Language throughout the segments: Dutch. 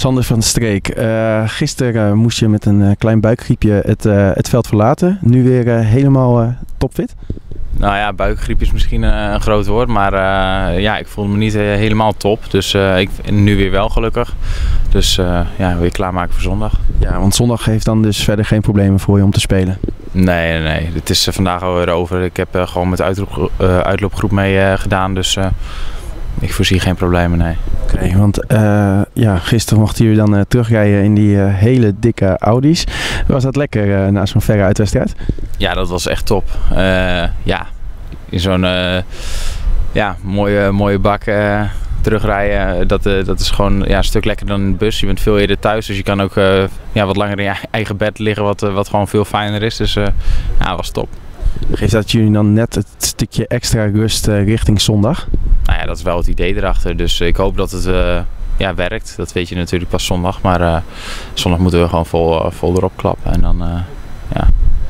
Sander van Streek, gisteren moest je met een klein buikgriepje het veld verlaten. Nu weer helemaal topfit? Nou ja, buikgriep is misschien een groot woord, maar ja, ik voelde me niet helemaal top. Dus ik nu weer wel gelukkig. Dus ja, weer klaarmaken voor zondag. Ja, want zondag heeft dan dus verder geen problemen voor je om te spelen? Nee. Het is vandaag alweer over. Ik heb gewoon met de uitloopgroep mee gedaan, dus ik voorzie geen problemen, nee. Oké, want ja, gisteren mochten jullie dan terugrijden in die hele dikke Audi's. Was dat lekker na zo'n verre uitwedstrijd? Ja, dat was echt top. Ja, in zo'n ja, mooie bak terugrijden, dat is gewoon ja, een stuk lekkerder dan in de bus. Je bent veel eerder thuis, dus je kan ook ja, wat langer in je eigen bed liggen, wat gewoon veel fijner is. Dus ja, dat was top. Geeft dat jullie dan net het stukje extra rust richting zondag? Nou ja, dat is wel het idee erachter. Dus ik hoop dat het ja, werkt. Dat weet je natuurlijk pas zondag. Maar zondag moeten we gewoon vol erop klappen. En dan, ja.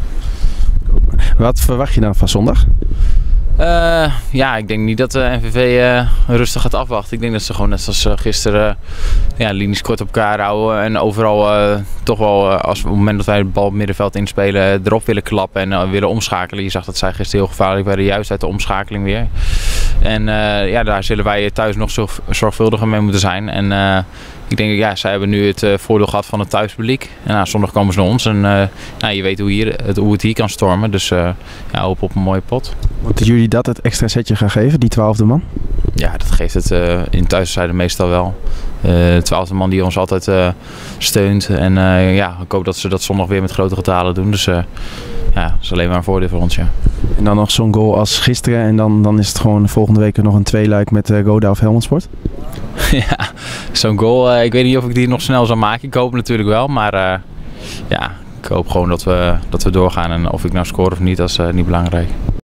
Wat verwacht je dan van zondag? Ja, ik denk niet dat de NVV rustig gaat afwachten. Ik denk dat ze gewoon net zoals gisteren ja, linies kort op elkaar houden. En overal toch wel, op het moment dat wij de bal op het middenveld inspelen, erop willen klappen en willen omschakelen. Je zag dat zij gisteren heel gevaarlijk werden, juist uit de omschakeling weer. En ja, daar zullen wij thuis nog zorgvuldiger mee moeten zijn. En ik denk, ja, zij hebben nu het voordeel gehad van het thuispubliek. En zondag komen ze naar ons en nou, je weet hoe het hier kan stormen. Dus ja, hoop op een mooie pot. Moeten jullie dat het extra setje gaan geven, die 12e man? Ja, dat geeft het in thuiszijde meestal wel. De 12e man die ons altijd steunt. En ja, ik hoop dat ze dat zondag weer met grote getalen doen. Dus ja, dat is alleen maar een voordeel voor ons, ja. En dan nog zo'n goal als gisteren en dan is het gewoon volgende week nog een tweeluik met Roda of Helmond Sport? Ja, zo'n goal, ik weet niet of ik die nog snel zal maken. Ik hoop het natuurlijk wel, maar ja, ik hoop gewoon dat we doorgaan. En of ik nou score of niet, dat is niet belangrijk.